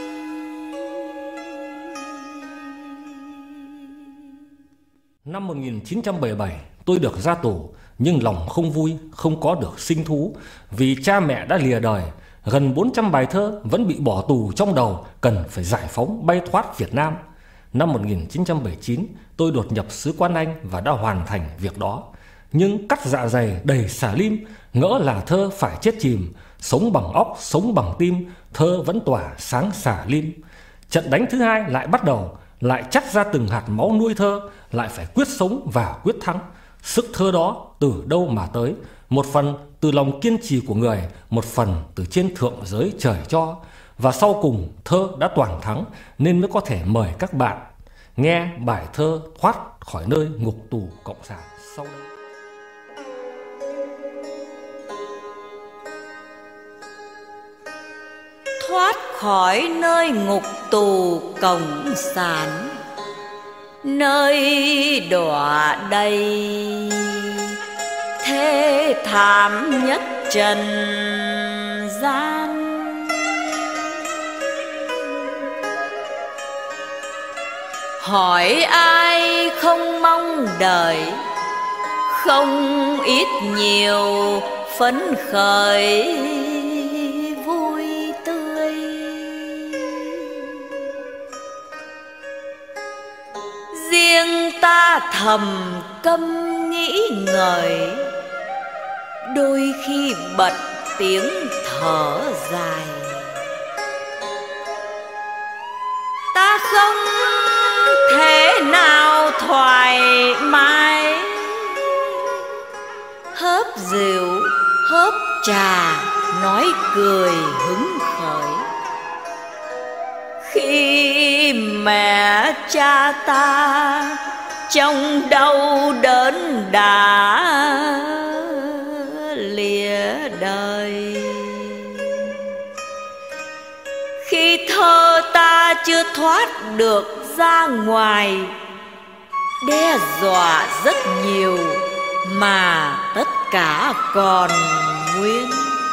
Năm 1977, tôi được ra tù, nhưng lòng không vui, không có được sinh thú, vì cha mẹ đã lìa đời. Gần 400 bài thơ vẫn bị bỏ tù trong đầu, cần phải giải phóng bay thoát Việt Nam. Năm 1979, tôi đột nhập Sứ quán Anh và đã hoàn thành việc đó. Nhưng cắt dạ dày đầy xà lim, ngỡ là thơ phải chết chìm. Sống bằng óc, sống bằng tim, thơ vẫn tỏa sáng xà lim. Trận đánh thứ hai lại bắt đầu, lại chắt ra từng hạt máu nuôi thơ, lại phải quyết sống và quyết thắng. Sức thơ đó từ đâu mà tới? Một phần từ lòng kiên trì của người, một phần từ trên thượng giới trời cho. Và sau cùng thơ đã toàn thắng, nên mới có thể mời các bạn nghe bài thơ Thoát khỏi nơi ngục tù cộng sản sau đây. Thoát khỏi nơi ngục tù cộng sản, nơi đọa đầy thê thảm nhất trần gian. Hỏi ai không mong đợi, không ít nhiều phấn khởi vui tươi. Riêng ta thầm câm nghĩ ngợi, đôi khi bật tiếng thở dài. Ta không thể nào thoải mái hớp rượu hớp trà nói cười hứng khởi, khi mẹ cha ta trong đau đớn đã lìa đời. Khi thơ ta chưa thoát được ra ngoài, đe dọa rất nhiều mà tất cả còn nguyên.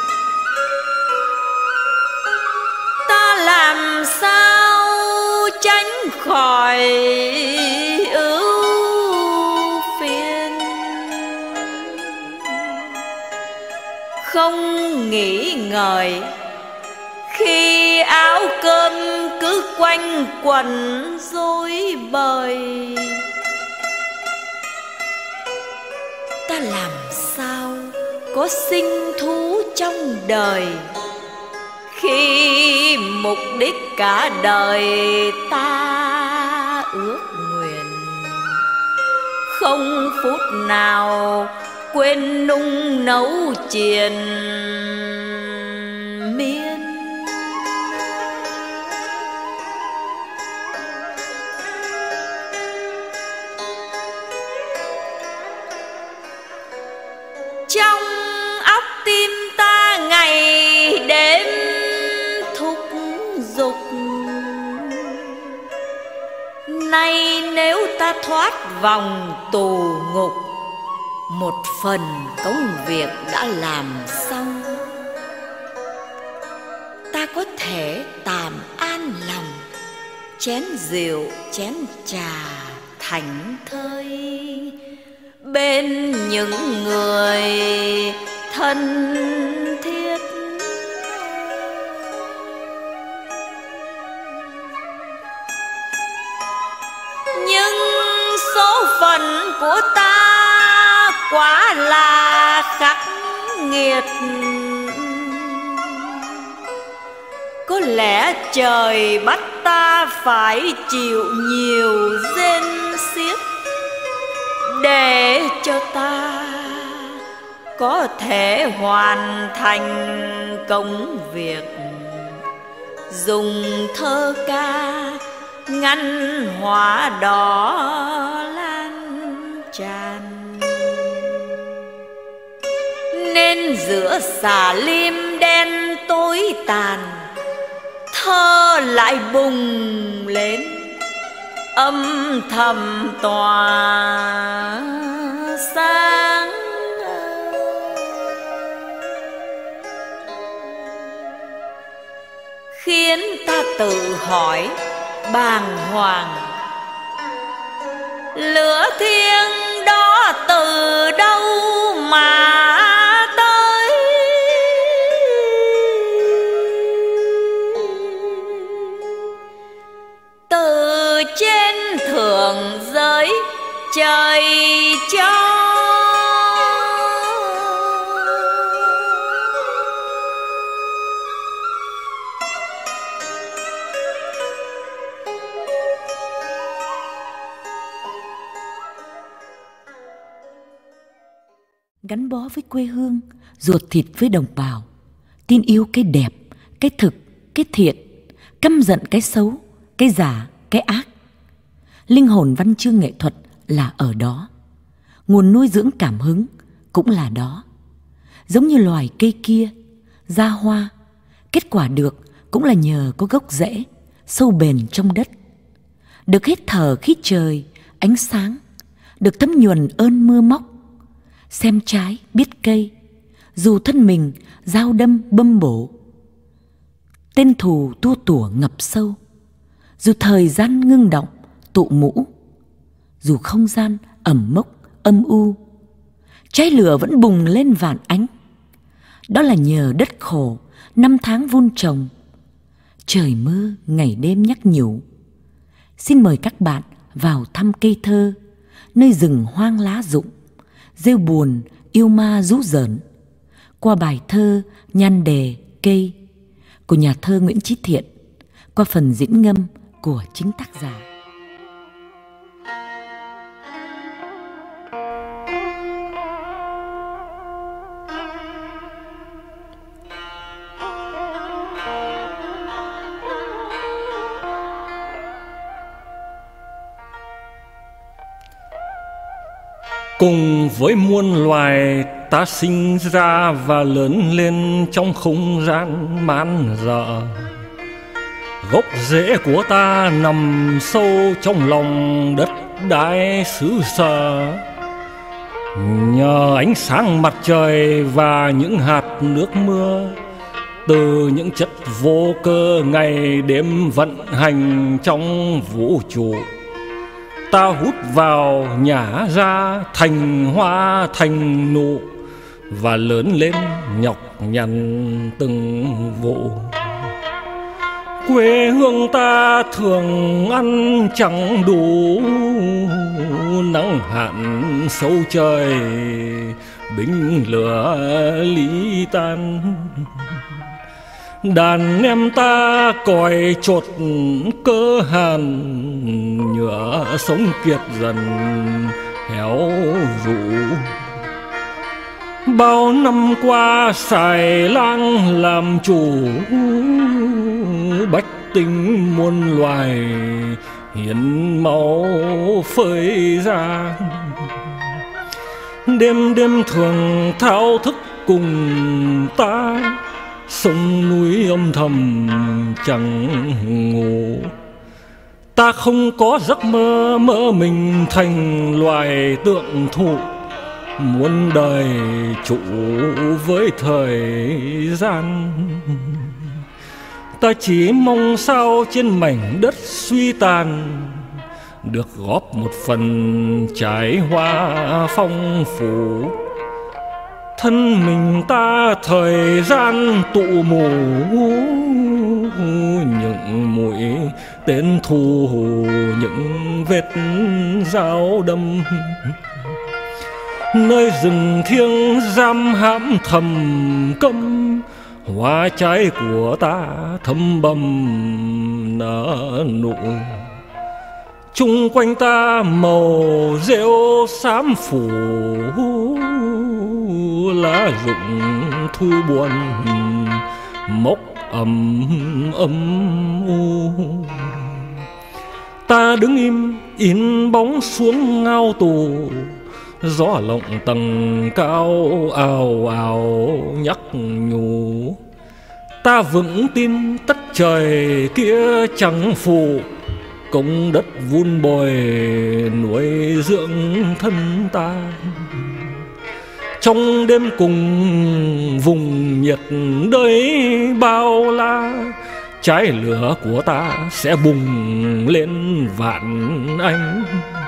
Ta làm sao tránh khỏi ưu phiền, không nghĩ ngợi khi áo cơm cứ quanh quẩn rối bời. Ta làm sao có sinh thú trong đời, khi mục đích cả đời ta ước nguyện, không phút nào quên nung nấu triền miên. Nay nếu ta thoát vòng tù ngục, một phần công việc đã làm xong, ta có thể tạm an lòng, chén rượu chén trà thảnh thơi bên những người thân thiết. Nhưng số phận của ta quả là khắc nghiệt, có lẽ trời bắt ta phải chịu nhiều rên xiết để cho ta có thể hoàn thành công việc, dùng thơ ca ngăn hỏa đỏ lan tràn. Nên giữa xà lim đen tối tàn, thơ lại bùng lên âm thầm tỏa sáng. Khiến ta tự hỏi bàng hoàng, lửa thiêng đó từ đâu mà tới? Từ trên thượng giới trời cho. Gắn bó với quê hương, ruột thịt với đồng bào, tin yêu cái đẹp, cái thực, cái thiện, căm giận cái xấu, cái giả, cái ác. Linh hồn văn chương nghệ thuật là ở đó, nguồn nuôi dưỡng cảm hứng cũng là đó. Giống như loài cây kia, ra hoa, kết quả được cũng là nhờ có gốc rễ sâu bền trong đất, được hít thở khí trời, ánh sáng, được thấm nhuần ơn mưa móc. Xem trái biết cây, dù thân mình dao đâm bâm bổ, tên thù tua tủa ngập sâu, dù thời gian ngưng động tụ mũ, dù không gian ẩm mốc âm u, trái lửa vẫn bùng lên vạn ánh. Đó là nhờ đất khổ năm tháng vun trồng, trời mưa ngày đêm nhắc nhủ. Xin mời các bạn vào thăm cây thơ, nơi rừng hoang lá rụng, rêu buồn yêu ma rú rợn, qua bài thơ Nhan đề cây của nhà thơ Nguyễn Chí Thiện, qua phần diễn ngâm của chính tác giả. Cùng với muôn loài ta sinh ra và lớn lên trong không gian man rợ. Gốc rễ của ta nằm sâu trong lòng đất đai xứ sở. Nhờ ánh sáng mặt trời và những hạt nước mưa, từ những chất vô cơ ngày đêm vận hành trong vũ trụ, ta hút vào nhả ra thành hoa thành nụ, và lớn lên nhọc nhằn từng vụ. Quê hương ta thường ăn chẳng đủ, nắng hạn sâu trời binh lửa ly tan. Đàn em ta còi chột cơ hàn, nhựa sống kiệt dần héo rũ. Bao năm qua xài lang làm chủ, bách tính muôn loài hiến máu phơi ra. Đêm đêm thường thao thức cùng ta, sông núi âm thầm chẳng ngủ. Ta không có giấc mơ mơ mình thành loài tượng thụ, muốn đời trụ với thời gian. Ta chỉ mong sao trên mảnh đất suy tàn được góp một phần trái hoa phong phú. Thân mình ta thời gian tụ mù, những mũi tên thù, những vết dao đâm. Nơi rừng thiêng giam hãm thầm cấm, hoa trái của ta thấm bầm nở nụ. Chung quanh ta màu rêu xám phủ, lá rụng thu buồn mốc ầm u. Ta đứng im in bóng xuống ngao tù, gió lộng tầng cao ào ào nhắc nhủ. Ta vững tin tất trời kia chẳng phụ, công đất vun bồi nuôi dưỡng thân ta. Trong đêm cùng vùng nhiệt đới bao la, trái lửa của ta sẽ bùng lên vạn ánh.